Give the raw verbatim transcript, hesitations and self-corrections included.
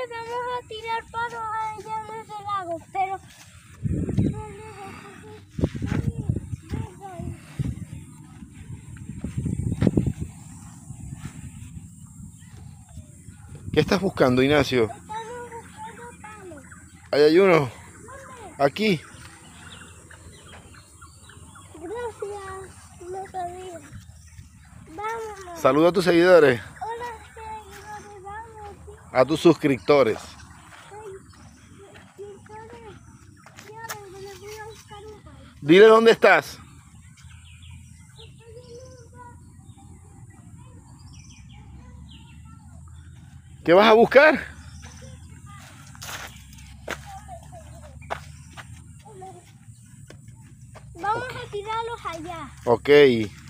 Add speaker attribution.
Speaker 1: vamos a tirar palos allá en ese lago, pero...
Speaker 2: ¿Qué estás buscando, Ignacio?
Speaker 1: Estamos buscando palos.
Speaker 2: ¿Ahí hay uno?
Speaker 1: ¿Dónde?
Speaker 2: Aquí.
Speaker 1: Gracias, no sabía. Vámonos.
Speaker 2: Saluda a tus seguidores,
Speaker 1: Hola, seguidores, vamos.
Speaker 2: a tus suscriptores. Dile dónde estás. ¿Qué vas a buscar?
Speaker 1: Vamos a tirarlos allá.
Speaker 2: Ok.